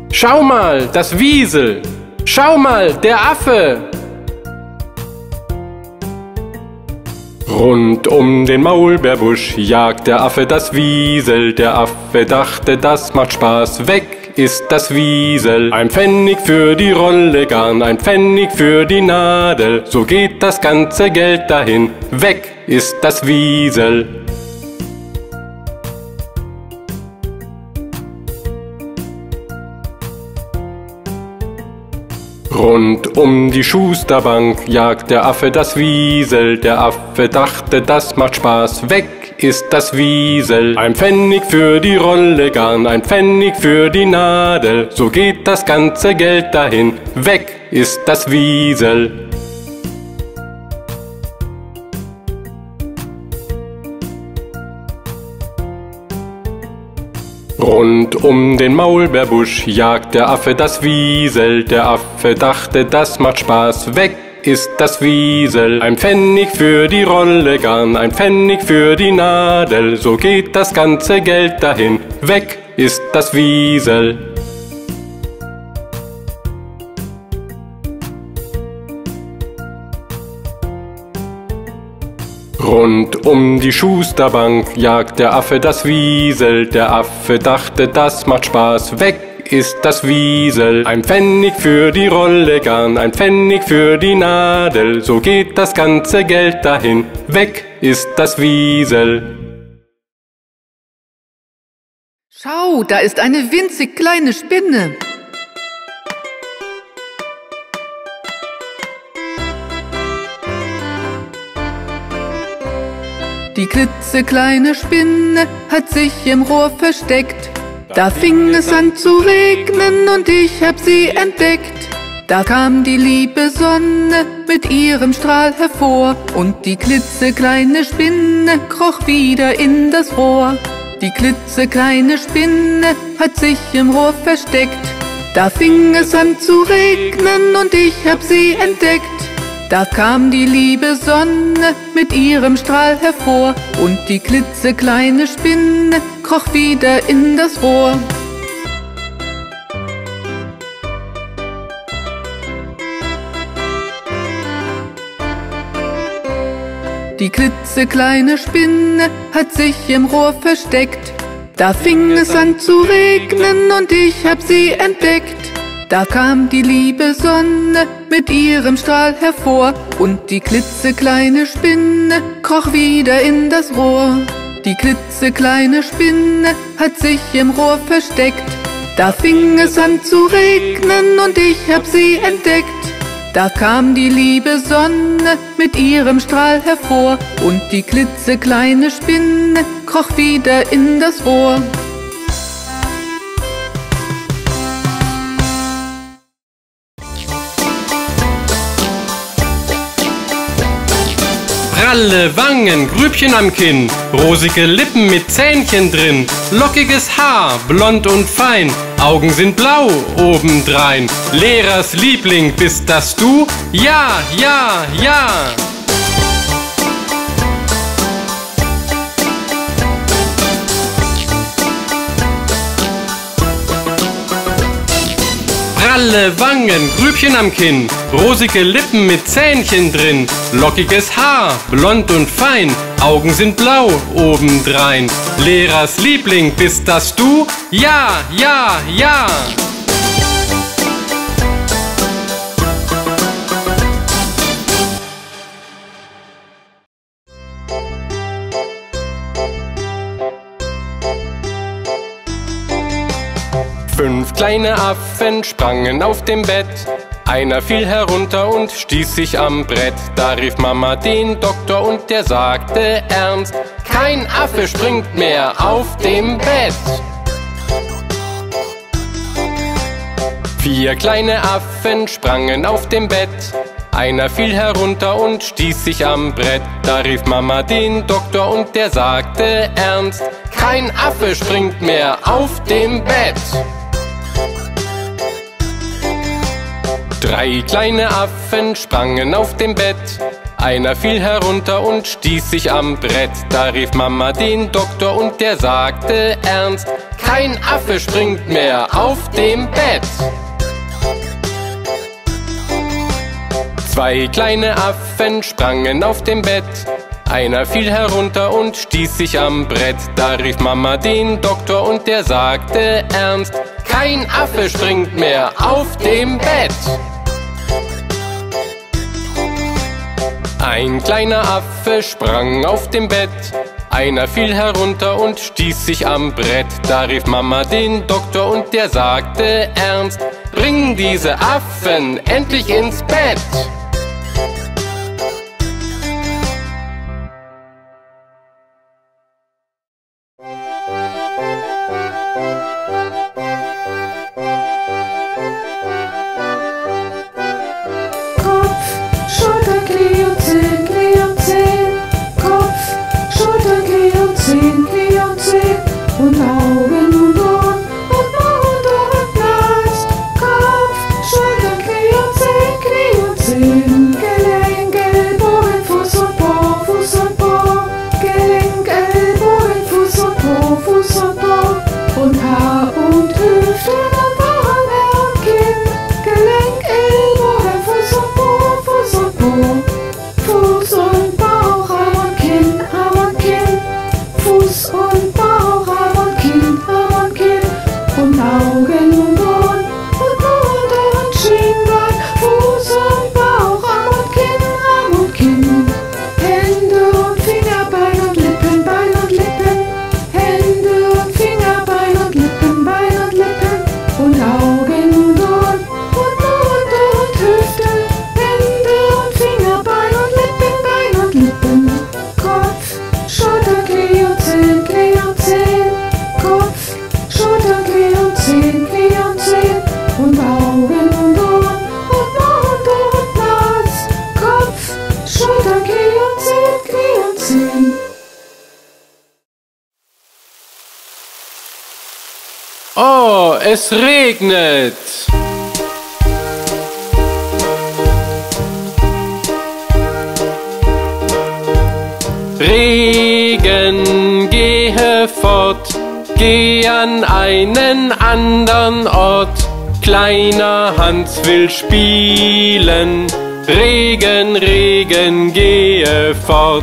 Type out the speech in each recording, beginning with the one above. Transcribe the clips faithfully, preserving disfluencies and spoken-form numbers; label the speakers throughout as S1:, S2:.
S1: Schau mal, das Wiesel! Schau mal, der Affe! Rund um den Maulbeerbusch jagt der Affe das Wiesel. Der Affe dachte, das macht Spaß. Weg ist das Wiesel. Ein Pfennig für die Rolle Garn, ein Pfennig für die Nadel. So geht das ganze Geld dahin. Weg ist das Wiesel. Rund um die Schusterbank jagt der Affe das Wiesel. Der Affe dachte, das macht Spaß. Weg ist das Wiesel. Ein Pfennig für die Rolle Garn, ein Pfennig für die Nadel. So geht das ganze Geld dahin. Weg ist das Wiesel. Rund um den Maulbeerbusch jagt der Affe das Wiesel. Der Affe dachte, das macht Spaß. Weg ist das Wiesel. Ein Pfennig für die Rolle Garn, ein Pfennig für die Nadel. So geht das ganze Geld dahin. Weg ist das Wiesel. Rund um die Schusterbank jagt der Affe das Wiesel. Der Affe dachte, das macht Spaß. Weg ist das Wiesel. Ein Pfennig für die Rolle Garn, ein Pfennig für die Nadel. So geht das ganze Geld dahin. Weg ist das Wiesel.
S2: Schau, da ist eine winzig kleine Spinne. Die klitzekleine Spinne hat sich im Rohr versteckt. Da fing es an zu regnen und ich hab sie entdeckt. Da kam die liebe Sonne mit ihrem Strahl hervor und die klitzekleine Spinne kroch wieder in das Rohr. Die klitzekleine Spinne hat sich im Rohr versteckt. Da fing es an zu regnen und ich hab sie entdeckt. Da kam die liebe Sonne mit ihrem Strahl hervor und die klitzekleine Spinne kroch wieder in das Rohr. Die klitzekleine Spinne hat sich im Rohr versteckt. Da fing es an zu regnen und ich hab sie entdeckt. Da kam die liebe Sonne mit ihrem Strahl hervor und die klitzekleine Spinne kroch wieder in das Rohr. Die klitzekleine Spinne hat sich im Rohr versteckt. Da fing es an zu regnen und ich hab sie entdeckt. Da kam die liebe Sonne mit ihrem Strahl hervor und die klitzekleine Spinne kroch wieder in das Rohr.
S1: Pralle Wangen, Grübchen am Kinn, rosige Lippen mit Zähnchen drin, lockiges Haar, blond und fein, Augen sind blau obendrein. Lehrers Liebling, bist das du? Ja, ja, ja! Pralle Wangen, Grübchen am Kinn, rosige Lippen mit Zähnchen drin, lockiges Haar, blond und fein, Augen sind blau obendrein. Lehrers Liebling, bist das du? Ja, ja, ja! Fünf kleine Affen sprangen auf dem Bett. Einer fiel herunter und stieß sich am Brett. Da rief Mama den Doktor und der sagte ernst: Kein Affe springt mehr auf dem Bett. Vier kleine Affen sprangen auf dem Bett. Einer fiel herunter und stieß sich am Brett. Da rief Mama den Doktor und der sagte ernst: Kein Affe springt mehr auf dem Bett. Drei kleine Affen sprangen auf dem Bett. Einer fiel herunter und stieß sich am Brett. Da rief Mama den Doktor und der sagte ernst: kein Affe springt mehr auf dem Bett. Zwei kleine Affen sprangen auf dem Bett. Einer fiel herunter und stieß sich am Brett. Da rief Mama den Doktor und der sagte ernst: Kein Affe springt mehr auf dem Bett. Ein kleiner Affe sprang auf dem Bett. Einer fiel herunter und stieß sich am Brett. Da rief Mama den Doktor und der sagte ernst: Bring diese Affen endlich ins Bett. Oh, es regnet! Regen, gehe fort, geh an einen andern Ort. Kleiner Hans will spielen, Regen, Regen, gehe fort.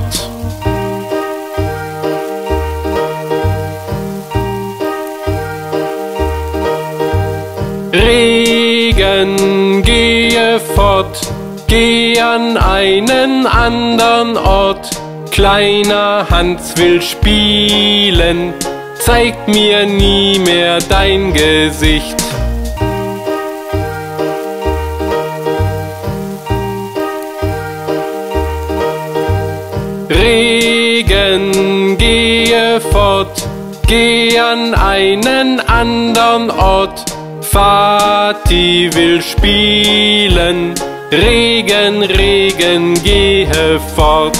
S1: Regen, gehe fort, geh an einen andern Ort. Kleiner Hans will spielen, zeig mir nie mehr dein Gesicht. Regen, gehe fort, geh an einen andern Ort. Vati will spielen, Regen, Regen, gehe fort.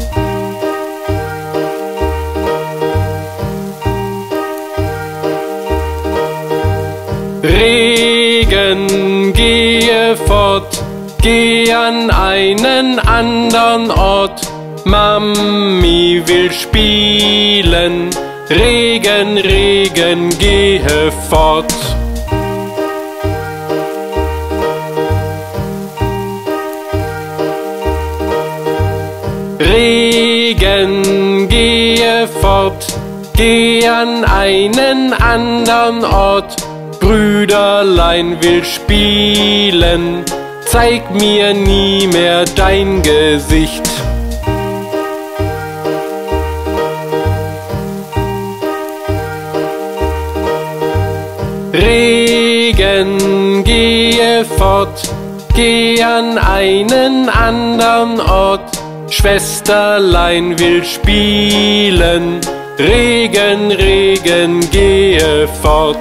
S1: Regen, gehe fort, geh an einen andern Ort. Mami will spielen, Regen, Regen, gehe fort. Regen, gehe fort, geh an einen andern Ort. Brüderlein will spielen, zeig mir nie mehr dein Gesicht. Regen, gehe fort, geh an einen andern Ort. Schwesterlein will spielen, Regen, Regen, gehe fort.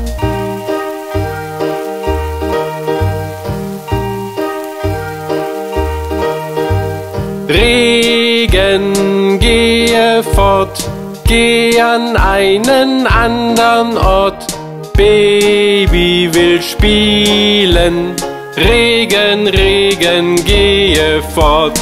S1: Regen, gehe fort, geh an einen andern Ort. Baby will spielen, Regen, Regen, gehe fort.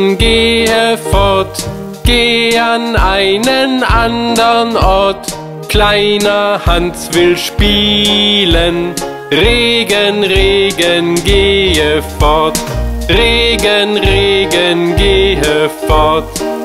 S1: Regen, gehe fort, geh an einen andern Ort. Kleiner Hans will spielen. Regen, Regen, gehe fort. Regen, Regen, gehe fort.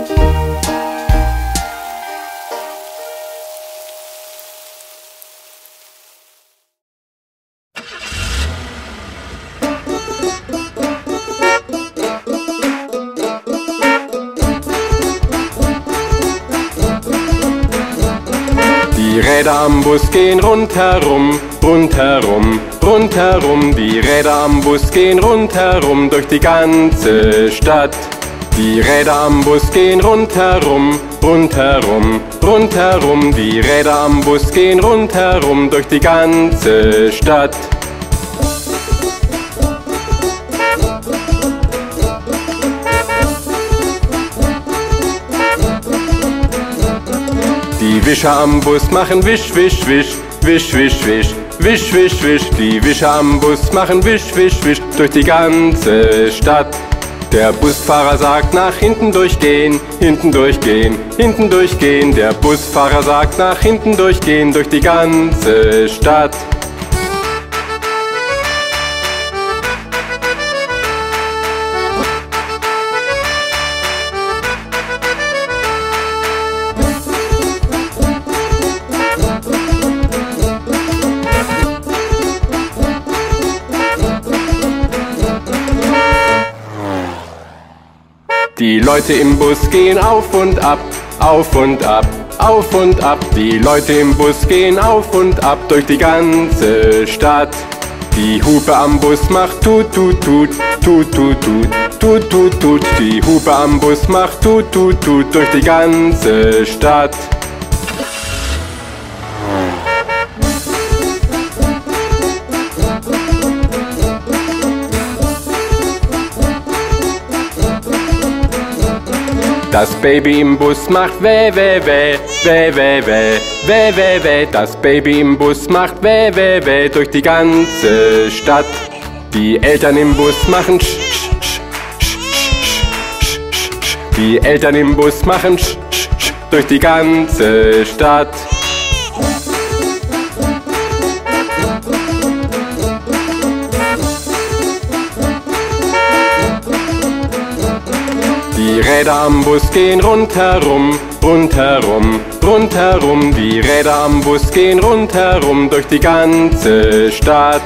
S1: Die Räder am Bus gehen rundherum, rundherum, rundherum. Die Räder am Bus gehen rundherum durch die ganze Stadt. Die Räder am Bus gehen rundherum, rundherum, rundherum. Die Räder am Bus gehen rundherum durch die ganze Stadt. Die Wischer am Bus machen wisch, wisch, wisch, wisch, wisch, wisch, wisch, wisch, wisch. Die Wischer am Bus machen wisch, wisch, wisch durch die ganze Stadt. Der Busfahrer sagt nach hinten durchgehen, hinten durchgehen, hinten durchgehen. Der Busfahrer sagt nach hinten durchgehen durch die ganze Stadt. Die Leute im Bus gehen auf und ab, auf und ab, auf und ab. Die Leute im Bus gehen auf und ab durch die ganze Stadt. Die Hupe am Bus macht tut, tut, tut, tut, tut, tut, tut, tut, tut. Die Hupe am Bus macht tut, tut, tut durch die ganze Stadt. Das Baby im Bus macht weh, weh, weh, weh, weh, weh, weh, weh, weh. Das Baby im Bus macht weh, weh, weh durch die ganze Stadt. Die Eltern im Bus machen sch, sch, sch, sch, sch, sch, sch. Die Eltern im Bus machen sch, sch, sch, durch die ganze Stadt. Die Räder am Bus gehen rundherum, rundherum, rundherum. Die Räder am Bus gehen rundherum durch die ganze Stadt.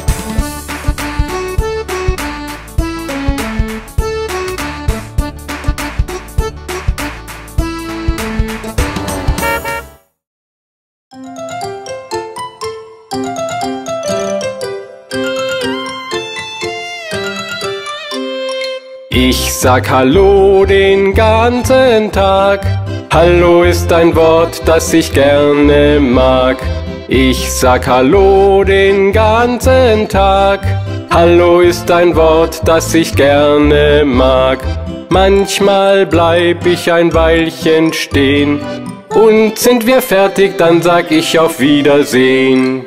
S1: Ich sag Hallo den ganzen Tag. Hallo ist ein Wort, das ich gerne mag. Ich sag Hallo den ganzen Tag. Hallo ist ein Wort, das ich gerne mag. Manchmal bleib ich ein Weilchen stehen. Und sind wir fertig, dann sag ich auf Wiedersehen.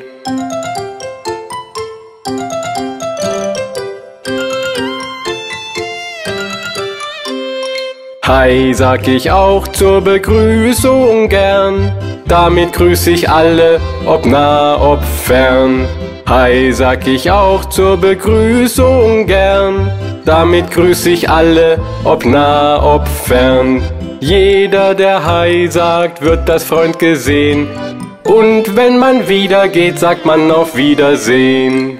S1: Hi, sag ich auch zur Begrüßung gern. Damit grüß ich alle, ob nah, ob fern. Hi, sag ich auch zur Begrüßung gern. Damit grüß ich alle, ob nah, ob fern. Jeder, der Hi sagt, wird das Freund gesehen. Und wenn man wieder geht, sagt man auf Wiedersehen.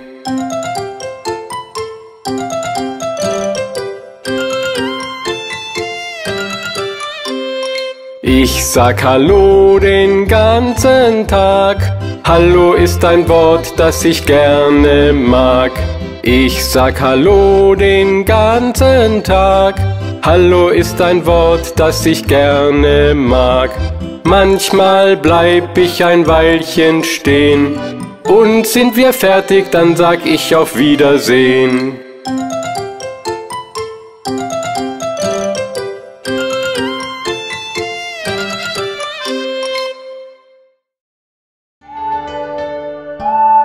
S1: Ich sag Hallo den ganzen Tag. Hallo ist ein Wort, das ich gerne mag. Ich sag Hallo den ganzen Tag. Hallo ist ein Wort, das ich gerne mag. Manchmal bleib ich ein Weilchen stehen. Und sind wir fertig, dann sag ich auf Wiedersehen.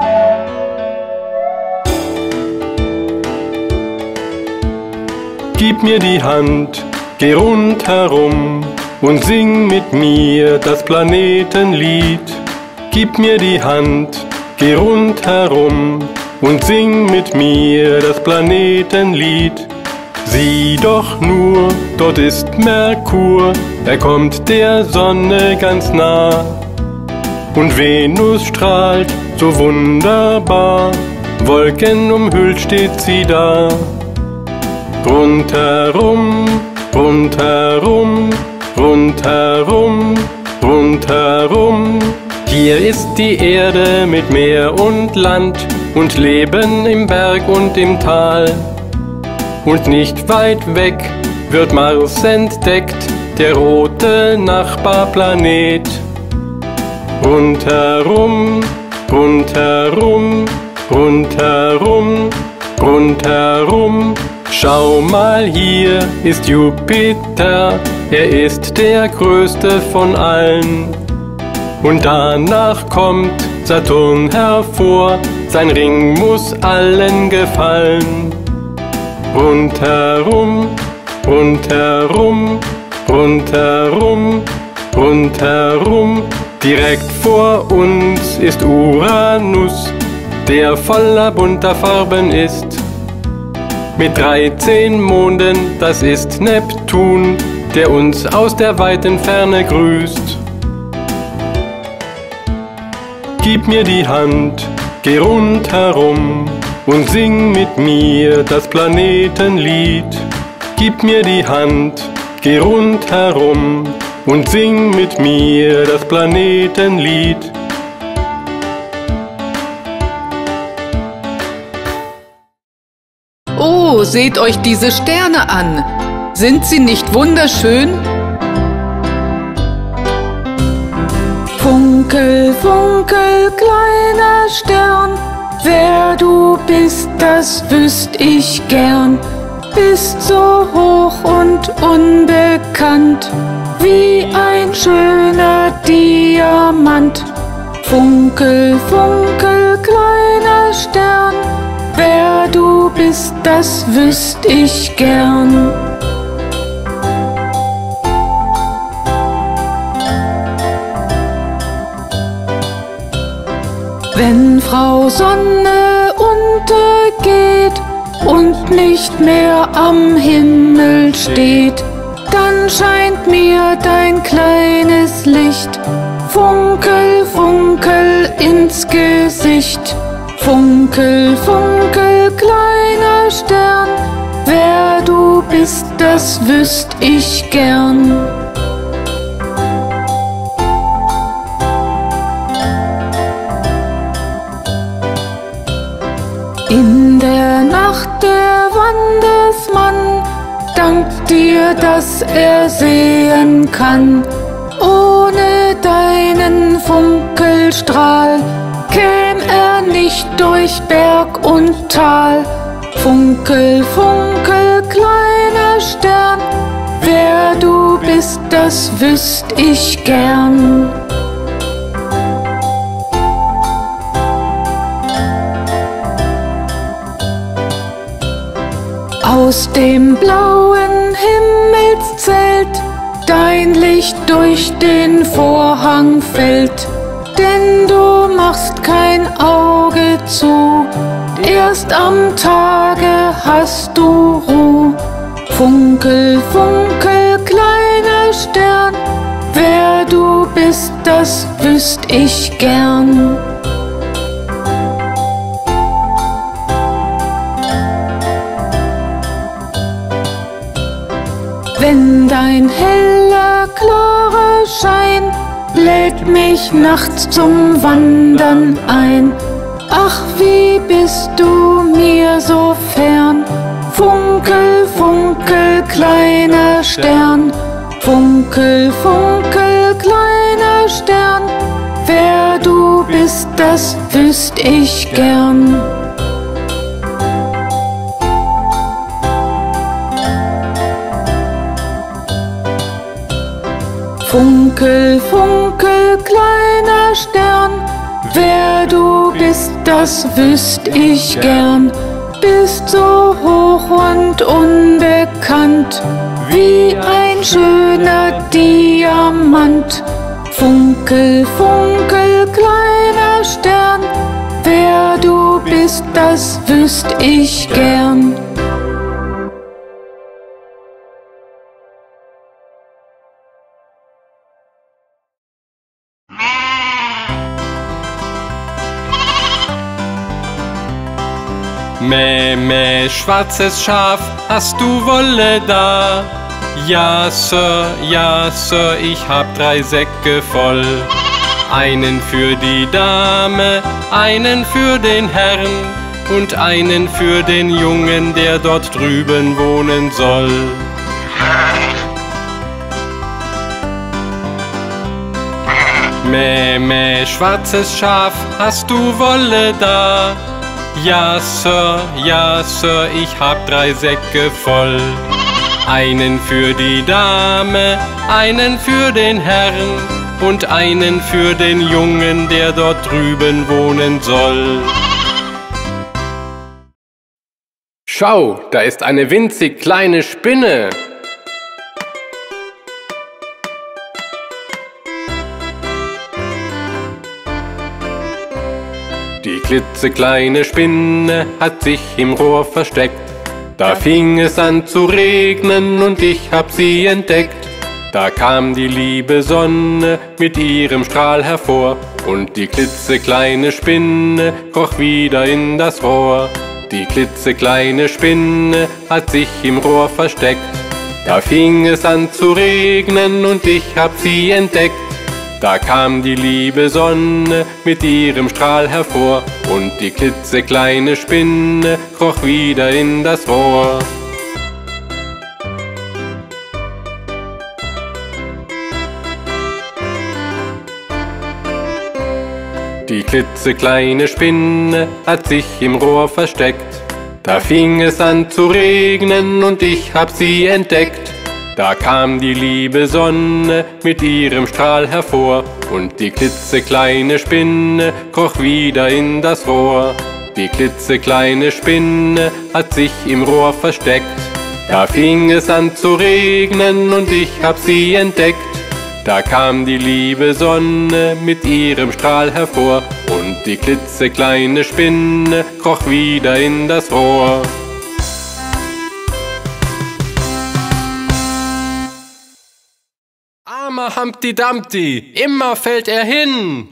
S1: Gib Gib mir die Hand, geh rundherum und sing mit mir das Planetenlied. Gib mir die Hand, geh rundherum und sing mit mir das Planetenlied. Sieh doch nur, dort ist Merkur, er kommt der Sonne ganz nah. Und Venus strahlt so wunderbar, Wolken umhüllt steht sie da. Rundherum, rundherum, rundherum, rundherum. Hier ist die Erde mit Meer und Land und Leben im Berg und im Tal. Und nicht weit weg wird Mars entdeckt, der rote Nachbarplanet. Rundherum, rundherum, rundherum, rundherum. Schau mal, hier ist Jupiter, er ist der größte von allen. Und danach kommt Saturn hervor, sein Ring muss allen gefallen. Rundherum, rundherum, rundherum, rundherum. Direkt vor uns ist Uranus, der voller bunter Farben ist. Mit dreizehn Monden, das ist Neptun, der uns aus der weiten Ferne grüßt. Gib mir die Hand, geh rundherum und sing mit mir das Planetenlied. Gib mir die Hand, geh rundherum und sing mit mir das Planetenlied.
S2: Oh, seht euch diese Sterne an. Sind sie nicht wunderschön? Funkel, funkel, kleiner Stern, wer du bist, das wüsst ich gern. Bist so hoch und unbekannt, wie ein schöner Diamant. Funkel, funkel, kleiner Stern, wer du bist, das wüsst ich gern. Wenn Frau Sonne untergeht und nicht mehr am Himmel steht, dann scheint mir dein kleines Licht Funkel, funkel ins Gesicht. Funkel, funkel, kleiner Stern, wer du bist, das wüsst ich gern. In der Nacht der Wandersmann dankt dir, dass er sehen kann. Ohne deinen Funkelstrahl käm er nicht durch Berg und Tal. Funkel, funkel, kleiner Stern, wer du bist, das wüsst ich gern. Aus dem blauen Himmelszelt dein Licht durch den Vorhang fällt, denn du machst kein Auge zu, erst am Tage hast du Ruh. Funkel, funkel, kleiner Stern, wer du bist, das wüsst ich gern. Wenn dein heller, klarer Schein lädt mich nachts zum Wandern ein, ach, wie bist du mir so fern. Funkel, funkel, kleiner Stern, funkel, funkel, kleiner Stern, wer du bist, das wüsst ich gern. Funkel, funkel, kleiner Stern, wer du bist, das wüsst ich gern. bist so hoch und unbekannt, wie ein schöner Diamant. Funkel, funkel, kleiner Stern, wer du bist, das wüsst ich gern.
S1: Mäh, mäh, schwarzes Schaf, hast du Wolle da? Ja, Sir, ja, Sir, ich hab drei Säcke voll. Einen für die Dame, einen für den Herrn und einen für den Jungen, der dort drüben wohnen soll. Mäh, mäh, schwarzes Schaf, hast du Wolle da? Ja, Sir, ja, Sir, ich hab drei Säcke voll. Einen für die Dame, einen für den Herrn und einen für den Jungen, der dort drüben wohnen soll. Schau, da ist eine winzig kleine Spinne. Die klitzekleine Spinne hat sich im Rohr versteckt. Da fing es an zu regnen und ich hab sie entdeckt. Da kam die liebe Sonne mit ihrem Strahl hervor und die klitzekleine Spinne kroch wieder in das Rohr. Die klitzekleine Spinne hat sich im Rohr versteckt. Da fing es an zu regnen und ich hab sie entdeckt. Da kam die liebe Sonne mit ihrem Strahl hervor und die klitzekleine Spinne kroch wieder in das Rohr. Die klitzekleine Spinne hat sich im Rohr versteckt. Da fing es an zu regnen und ich hab sie entdeckt. Da kam die liebe Sonne mit ihrem Strahl hervor und die klitzekleine Spinne kroch wieder in das Rohr. Die klitzekleine Spinne hat sich im Rohr versteckt. Da fing es an zu regnen und ich hab sie entdeckt. Da kam die liebe Sonne mit ihrem Strahl hervor und die klitzekleine Spinne kroch wieder in das Rohr. Armer Humpty Dumpty, immer fällt er hin.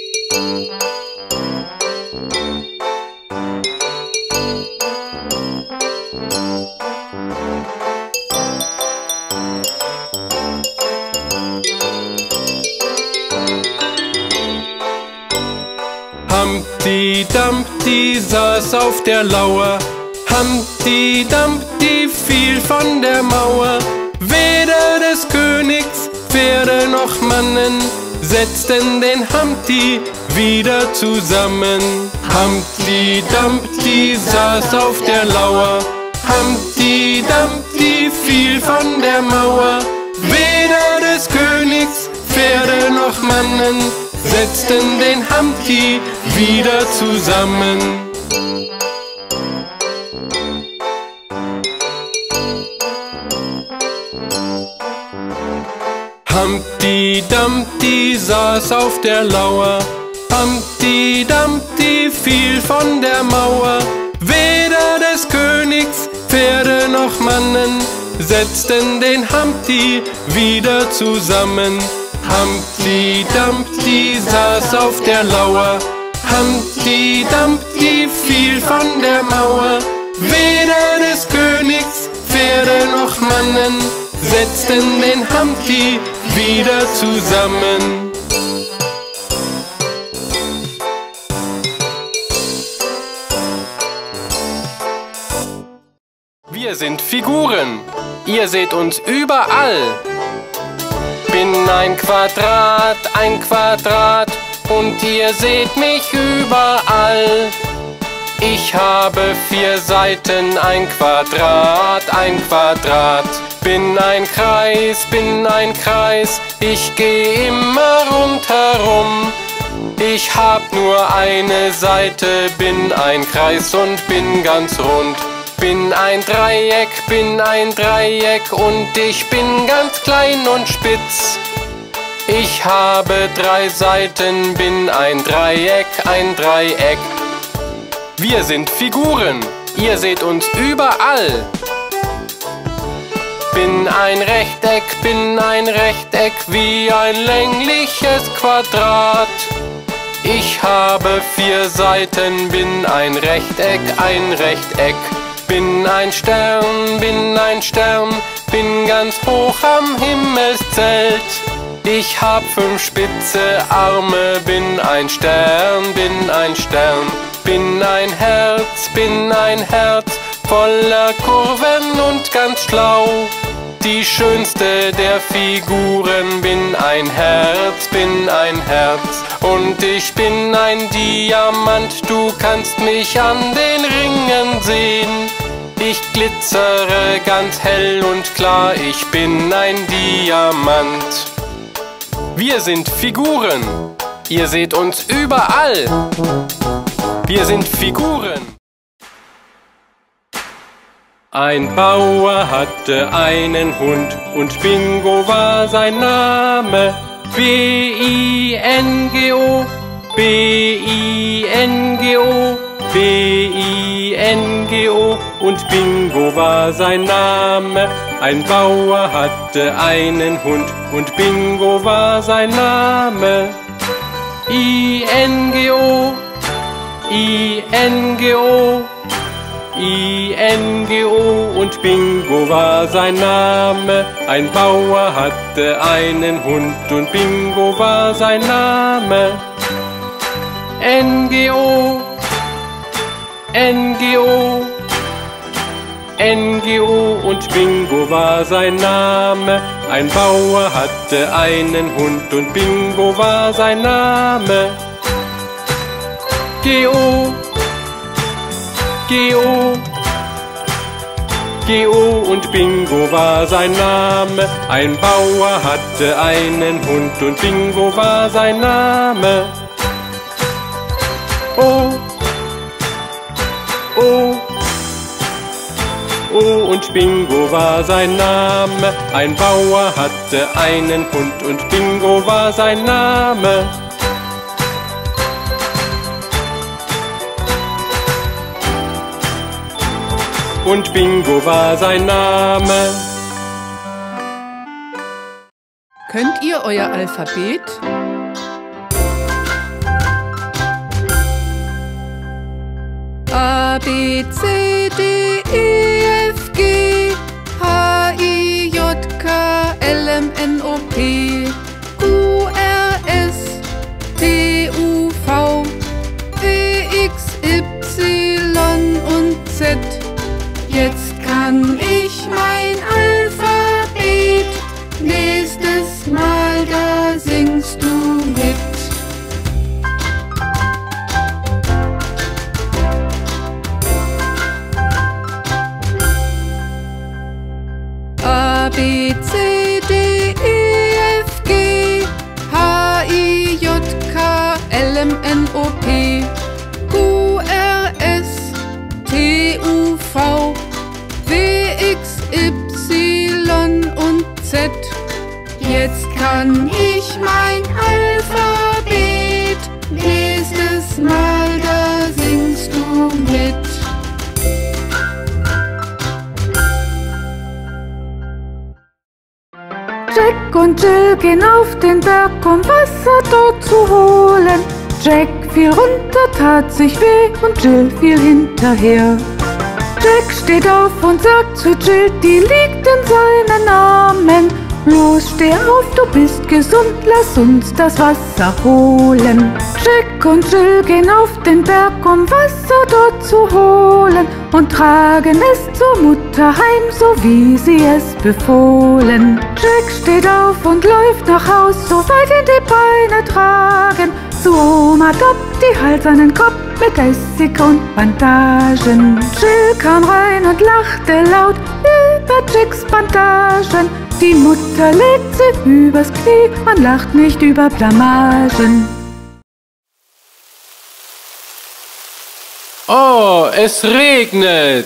S1: Humpty Dumpty saß auf der Lauer, Humpty Dumpty fiel von der Mauer. Weder des Königs Pferde noch Mannen setzten den Humpty wieder zusammen. Humpty Dumpty saß auf der Lauer, Humpty Dumpty fiel von der Mauer. Weder des Königs Pferde noch Mannen setzten den Humpty wieder zusammen. Humpty Dumpty saß auf der Lauer, Humpty Dumpty fiel von der Mauer. Weder des Königs Pferde noch Mannen setzten den Humpty wieder zusammen. Humpty Dumpty saß auf der Lauer, Humpty Dumpty fiel von der Mauer. Weder des Königs Pferde noch Mannen setzten den Humpty wieder zusammen. Wir sind Figuren, ihr seht uns überall. Bin ein Quadrat, ein Quadrat und ihr seht mich überall. Ich habe vier Seiten, ein Quadrat, ein Quadrat. Bin ein Kreis, bin ein Kreis, ich geh immer rundherum. Ich hab nur eine Seite, bin ein Kreis und bin ganz rund. Bin ein Dreieck, bin ein Dreieck und ich bin ganz klein und spitz. Ich habe drei Seiten, bin ein Dreieck, ein Dreieck. Wir sind Figuren, ihr seht uns überall. Bin ein Rechteck, bin ein Rechteck, wie ein längliches Quadrat. Ich habe vier Seiten, bin ein Rechteck, ein Rechteck. Bin ein Stern, bin ein Stern, bin ganz hoch am Himmelszelt. Ich hab fünf spitze Arme, bin ein Stern, bin ein Stern. Bin ein Herz, bin ein Herz, voller Kurven und ganz schlau. Die schönste der Figuren, bin ein Herz, bin ein Herz. Und ich bin ein Diamant, du kannst mich an den Ringen sehen. Ich glitzere ganz hell und klar, ich bin ein Diamant. Wir sind Figuren, ihr seht uns überall. Wir sind Figuren. Ein Bauer hatte einen Hund und Bingo war sein Name. B I N G O, B I N G O, B I N G O und Bingo war sein Name. Ein Bauer hatte einen Hund und Bingo war sein Name. I N G O, I N G O, I N G O und Bingo war sein Name. Ein Bauer hatte einen Hund und Bingo war sein Name. N G O, N G O, N G O und Bingo war sein Name. Ein Bauer hatte einen Hund und Bingo war sein Name. G O, G O, G O und Bingo war sein Name. Ein Bauer hatte einen Hund und Bingo war sein Name. O, O, O und Bingo war sein Name. Ein Bauer hatte einen Hund und Bingo war sein Name. Und Bingo war sein Name.
S2: Könnt ihr euer Alphabet? A, B, C, D, E, F, G, H, I, J, K, L, M, N, O, P, Q, R, S, T, U, V, W, X, Y und Z. Jetzt kann ich mein Alphabet, nächstes Mal, da singst du mit. A, B, C, D, E, F, G, H, I, J, K, L, M, N, O, P, Q, R, S, T, U, V, W, X, Y und Z. Jetzt kann ich mein Alphabet, nächstes Mal, da singst du mit. Jack und Jill gehen auf den Berg, um Wasser dort zu holen. Jack fiel runter, tat sich weh und Jill fiel hinterher. Jack steht auf und sagt zu Jill, die liegt in seinen Armen. Los, steh auf, du bist gesund, lass uns das Wasser holen. Jack und Jill gehen auf den Berg, um Wasser dort zu holen und tragen es zur Mutter heim, so wie sie es befohlen. Jack steht auf und läuft nach Haus, so weit ihn die Beine tragen. Zu Oma Dopp, die heilt seinen Kopf mit Essig und Bandagen. Jill kam rein und lachte laut über Jacks Bandagen. Die Mutter legt sie übers Knie und lacht nicht über Blamagen.
S1: Oh, es regnet.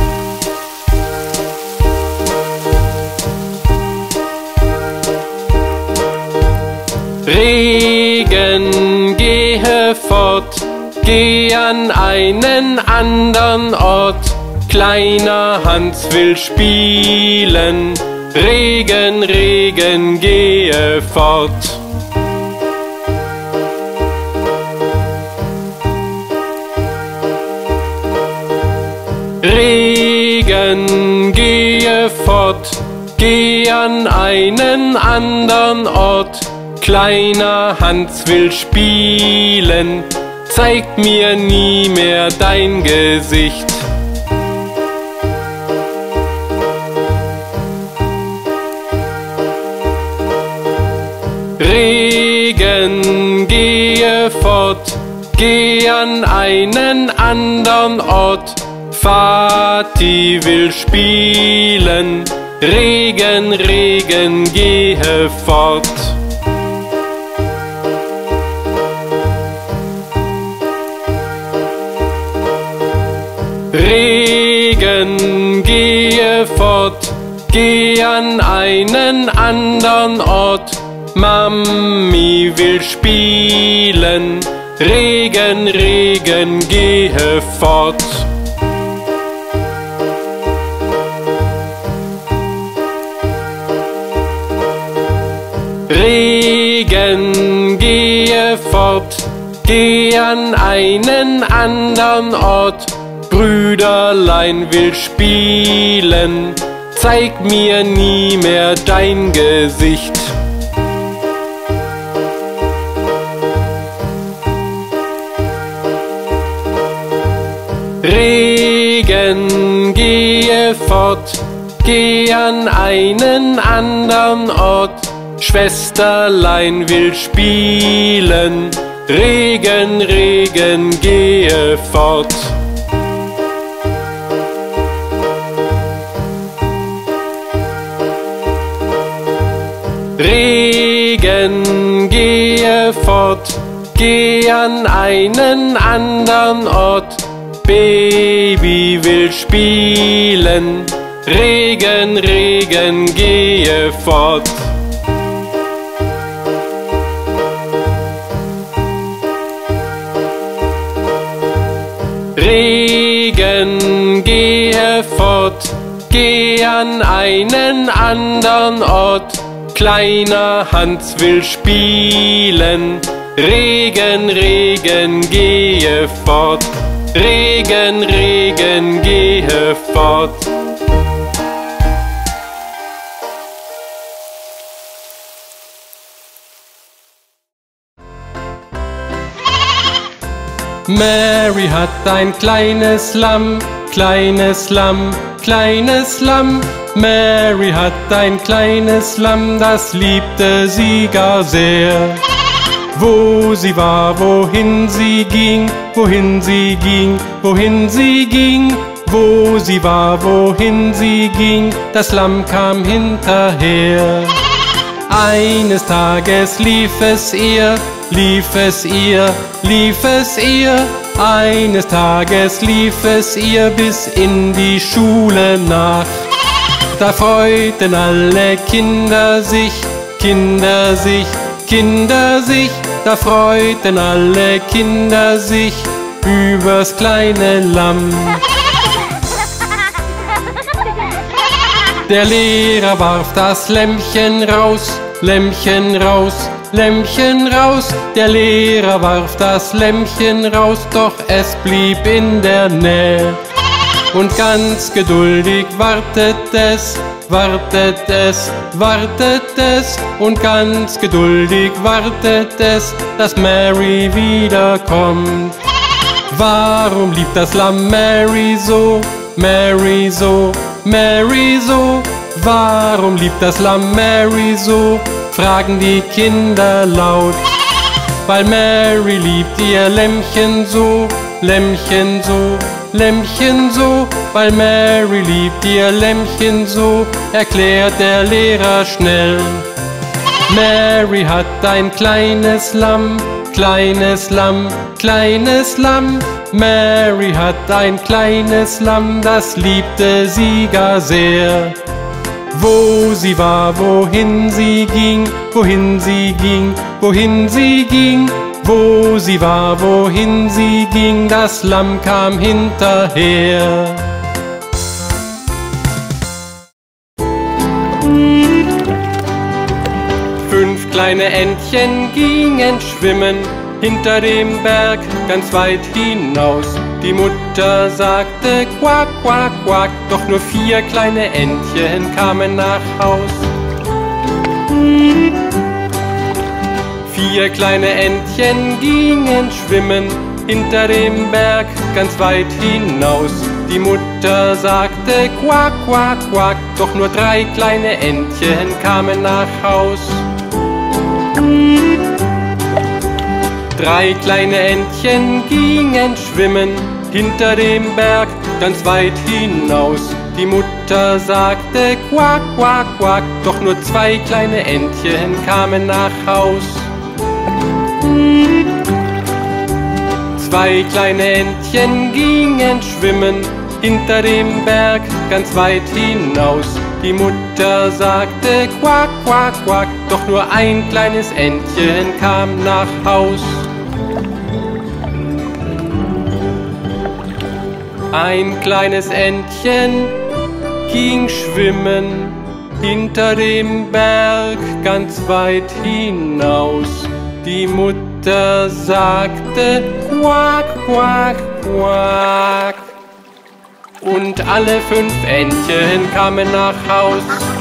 S1: Regen, gehe fort, geh an einen andern Ort. Kleiner Hans will spielen. Regen, Regen, gehe fort. Regen, gehe fort, geh an einen andern Ort. Kleiner Hans will spielen, zeig mir nie mehr dein Gesicht. Regen, gehe fort, geh an einen andern Ort. Vati will spielen, Regen, Regen, gehe fort. Regen, gehe fort, geh an einen andern Ort. Mami will spielen, Regen, Regen, gehe fort. Regen, gehe fort, geh an einen andern Ort. Brüderlein will spielen, zeig mir nie mehr dein Gesicht. Regen, gehe fort, geh an einen andern Ort. Schwesterlein will spielen, Regen, Regen, gehe fort. Regen, gehe fort, geh an einen andern Ort. Baby will spielen, Regen, Regen, gehe fort. Regen, gehe fort, geh an einen andern Ort. Kleiner Hans will spielen, Regen, Regen, gehe fort. Regen, Regen, gehe fort. Mary hat ein kleines Lamm, kleines Lamm, kleines Lamm. Mary hat ein kleines Lamm, das liebte sie gar sehr. Wo sie war, wohin sie ging, wohin sie ging, wohin sie ging. Wo sie war, wohin sie ging, das Lamm kam hinterher. Eines Tages lief es ihr, lief es ihr, lief es ihr. Eines Tages lief es ihr bis in die Schule nach. Da freuten alle Kinder sich, Kinder sich, Kinder sich. Da freuten alle Kinder sich übers kleine Lamm. Der Lehrer warf das Lämmchen raus, Lämmchen raus, Lämmchen raus. Der Lehrer warf das Lämmchen raus, doch es blieb in der Nähe. Und ganz geduldig wartet es, wartet es, wartet es. Und ganz geduldig wartet es, dass Mary wiederkommt. Warum liebt das Lamm Mary so, Mary so, Mary so? Warum liebt das Lamm Mary so? Fragen die Kinder laut. Weil Mary liebt ihr Lämmchen so, Lämmchen so, Lämmchen so. Weil Mary liebt ihr Lämmchen so, erklärt der Lehrer schnell. Mary hat ein kleines Lamm, kleines Lamm, kleines Lamm. Mary hat ein kleines Lamm, das liebte sie gar sehr. Wo sie war, wohin sie ging, wohin sie ging, wohin sie ging. Wo sie war, wohin sie ging, das Lamm kam hinterher. Fünf kleine Entchen gingen schwimmen hinter dem Berg ganz weit hinaus. Die Mutter sagte quack, quack, quack, doch nur vier kleine Entchen kamen nach Haus. Vier kleine Entchen gingen schwimmen hinter dem Berg ganz weit hinaus. Die Mutter sagte quack, quack, quack, doch nur drei kleine Entchen kamen nach Haus. Drei kleine Entchen gingen schwimmen hinter dem Berg ganz weit hinaus. Die Mutter sagte quack, quack, quack, doch nur zwei kleine Entchen kamen nach Haus. Zwei kleine Entchen gingen schwimmen hinter dem Berg ganz weit hinaus. Die Mutter sagte quack, quack, quack, doch nur ein kleines Entchen kam nach Haus. Ein kleines Entchen ging schwimmen hinter dem Berg ganz weit hinaus. Die Mutter sagte quack, quack, quack. Und alle fünf Entchen kamen nach Haus.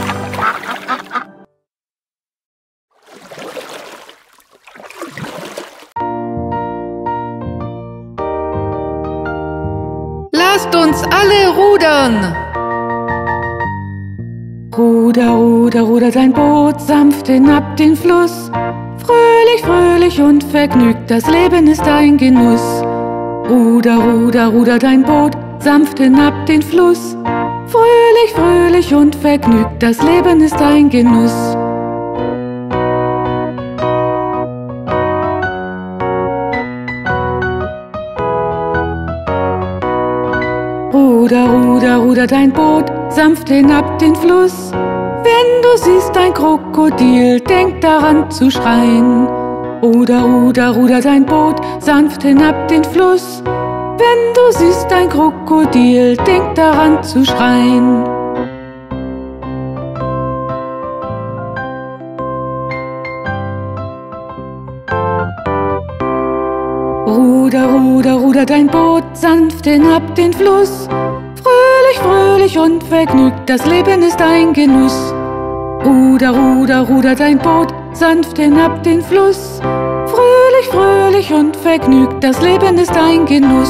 S2: Lasst uns alle rudern! Ruder, ruder, ruder dein Boot sanft hinab den Fluss. Fröhlich, fröhlich und vergnügt, das Leben ist ein Genuss. Ruder, ruder, ruder dein Boot sanft hinab den Fluss. Fröhlich, fröhlich und vergnügt, das Leben ist ein Genuss. Ruder, ruder, ruder dein Boot sanft hinab den Fluss. Wenn du siehst ein Krokodil, denk daran zu schreien. Ruder, ruder, ruder dein Boot sanft hinab den Fluss. Wenn du siehst ein Krokodil, denk daran zu schreien. Ruder, ruder, ruder dein Boot sanft hinab den Fluss. Fröhlich, fröhlich und vergnügt, das Leben ist ein Genuss. Ruder, ruder, ruder dein Boot sanft hinab den Fluss. Fröhlich, fröhlich und vergnügt, das Leben ist ein Genuss.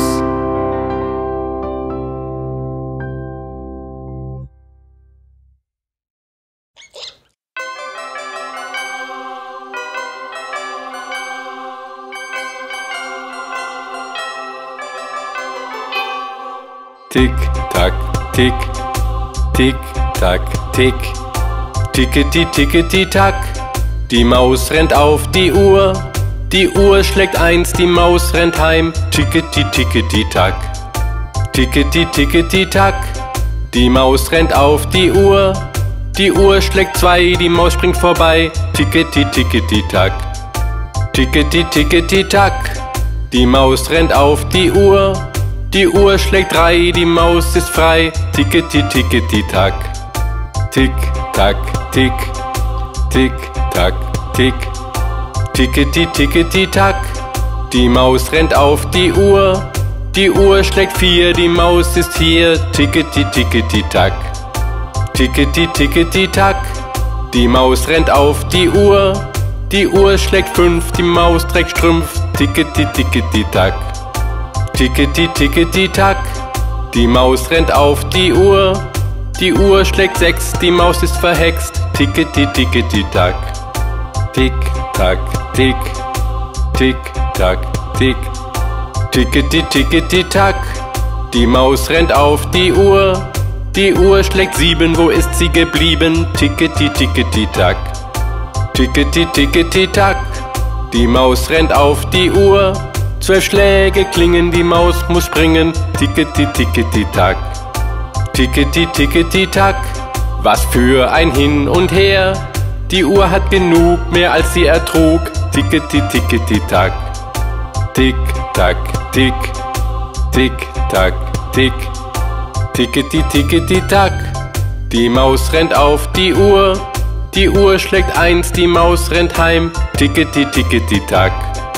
S1: Tick, tack, tick, tick, tack, tick, tickety, tickety, tack. Die Maus rennt auf die Uhr, die Uhr schlägt eins, die Maus rennt heim. Tickety, tickety, tack, tickety, tickety, tack. Die Maus rennt auf die Uhr, die Uhr schlägt zwei, die Maus springt vorbei. Tickety, tickety, tack, tickety, tickety, tack. Die Maus rennt auf die Uhr, die Uhr schlägt drei, die Maus ist frei. Tickety, tickety, tack, tick, tack, tick, tick, tack, tick, tickety, tickety, tack. Die Maus rennt auf die Uhr, die Uhr schlägt vier, die Maus ist hier. Tickety, tickety, tack, tickety, tickety, tack. Die Maus rennt auf die Uhr, die Uhr schlägt fünf, die Maus trägt Strümpf. Tickety, tickety, tack, tickety, tickety, tack. Die Maus rennt auf die Uhr, die Uhr schlägt sechs, die Maus ist verhext. Tickety, tickety, tack, tick, tack, tick, tick, tack, tick, tickety, tickety, tack. Die Maus rennt auf die Uhr, die Uhr schlägt sieben, wo ist sie geblieben? Tickety, tickety, tack, tickety, tickety, tack. Die Maus rennt auf die Uhr, Zwölf Schläge klingen, die Maus muss springen. Ticketi, ticketi, tack. Ticketi, ticketi, tack. Was für ein Hin und Her. Die Uhr hat genug, mehr als sie ertrug. Ticketi, ticketi, tack. Tick, tack, tick. Tick, tack, tick. Ticketi, ticketi, tack. Die Maus rennt auf die Uhr. Die Uhr schlägt eins, die Maus rennt heim. Ticketi, ticketi, tack.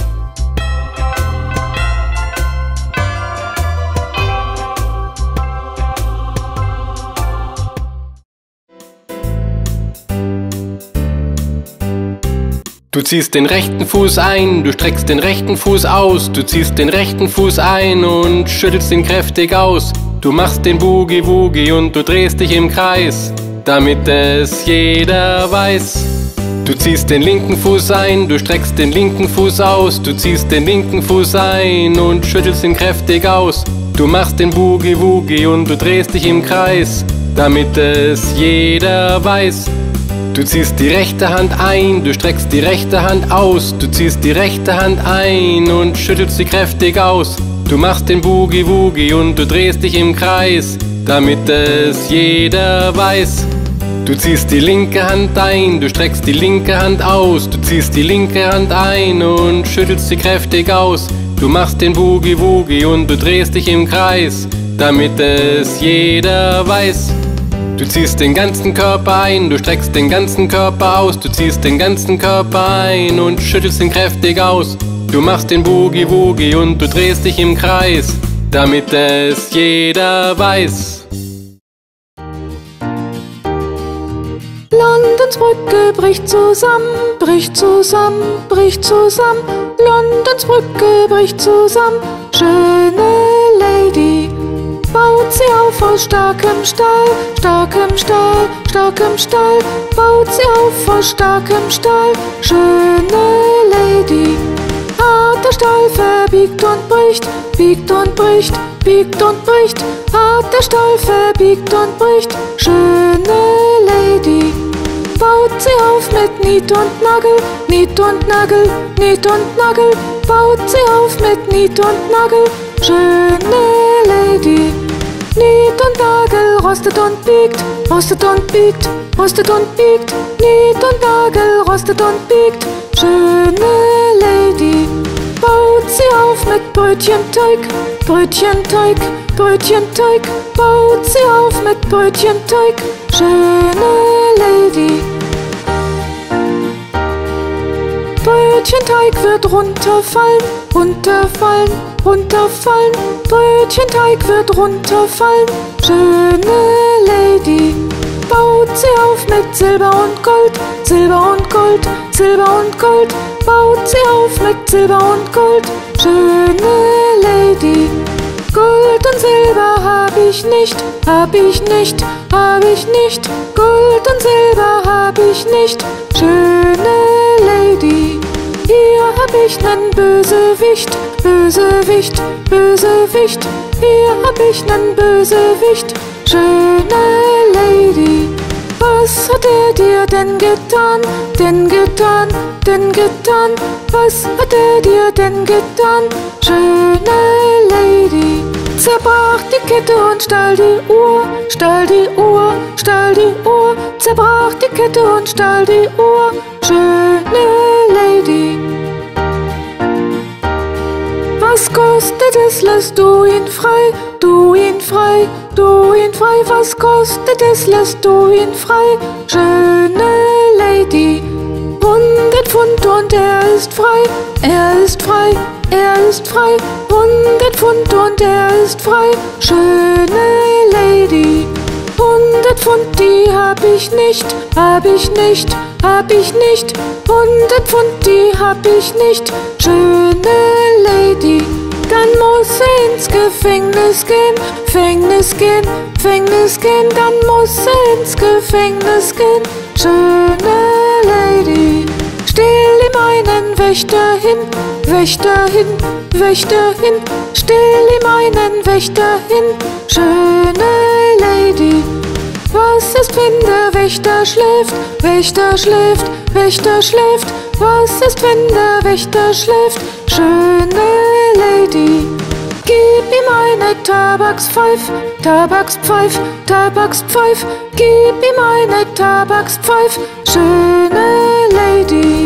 S1: Du ziehst den rechten Fuß ein, du streckst den rechten Fuß aus. Du ziehst den rechten Fuß ein und schüttelst ihn kräftig aus. Du machst den Boogie-Woogie und du drehst dich im Kreis, damit es jeder weiß. Du ziehst den linken Fuß ein, du streckst den linken Fuß aus. Du ziehst den linken Fuß ein und schüttelst ihn kräftig aus. Du machst den Boogie-Woogie und du drehst dich im Kreis, damit es jeder weiß. Du ziehst die rechte Hand ein, du streckst die rechte Hand aus. Du ziehst die rechte Hand ein und schüttelst sie kräftig aus. Du machst den Boogie-Woogie und du drehst dich im Kreis, damit es jeder weiß. Du ziehst die linke Hand ein, du streckst die linke Hand aus. Du ziehst die linke Hand ein und schüttelst sie kräftig aus. Du machst den Boogie-Woogie und du drehst dich im Kreis, damit es jeder weiß. Du ziehst den ganzen Körper ein, du streckst den ganzen Körper aus. Du ziehst den ganzen Körper ein und schüttelst ihn kräftig aus. Du machst den Boogie-Woogie und du drehst dich im Kreis, damit es jeder weiß.
S2: Londons Brücke bricht zusammen, bricht zusammen, bricht zusammen. Londons Brücke bricht zusammen, schöne Lady. Baut sie auf aus starkem Stahl, starkem Stahl, starkem Stahl. Baut sie auf aus starkem Stahl, schöne Lady. Harter Stahl verbiegt und bricht, biegt und bricht, biegt und bricht. Harter Stahl verbiegt und bricht, schöne Lady. Baut sie auf mit Niet und Nagel, Niet und Nagel, Niet und Nagel. Baut sie auf mit Niet und Nagel, schöne Lady. Niet und Nagel rostet und biegt, rostet und biegt, rostet und biegt. Niet und Nagel rostet und biegt, schöne Lady. Baut sie auf mit Brötchenteig, Brötchenteig, Brötchenteig. Baut sie auf mit Brötchenteig, schöne Lady. Brötchenteig wird runterfallen, runterfallen, runterfallen. Brötchenteig wird runterfallen, schöne Lady. Baut sie auf mit Silber und Gold, Silber und Gold, Silber und Gold. Baut sie auf mit Silber und Gold, schöne Lady. Gold und Silber hab ich nicht, hab ich nicht, hab ich nicht. Gold und Silber hab ich nicht, schöne Lady. Hier hab ich nen Bösewicht, Bösewicht, Bösewicht. Hier hab ich nen Bösewicht, schöne Lady. Was hat er dir denn getan, denn getan, denn getan? Was hat er dir denn getan, schöne Lady? Zerbrach die Kette und stahl die Uhr, stahl die Uhr, stahl die Uhr. Zerbrach die Kette und stahl die Uhr, schöne Lady. Was kostet es, lässt du ihn frei, du ihn frei, du ihn frei. Was kostet es, lässt du ihn frei, schöne Lady. Hundert Pfund und er ist frei, er ist frei, er ist frei. Hundert Pfund und er ist frei, schöne Lady. Hundert Pfund, die hab ich nicht, hab ich nicht, hab ich nicht. Hundert Pfund, die hab ich nicht, schöne Lady. Dann muss er ins Gefängnis gehen, Gefängnis gehen, Gefängnis gehen. Dann muss er ins Gefängnis gehen, schöne Lady. Stell ihm einen Wächter hin, Wächter hin, Wächter hin. Stell ihm einen Wächter hin, schöne Lady. Was ist, wenn der Wächter schläft, Wächter schläft, Wächter schläft? Was ist, wenn der Wächter schläft, schöne Lady. Gib ihm eine Tabakspfeif, Tabakspfeif, Tabakspfeif. Gib ihm eine Tabakspfeif, schöne Lady.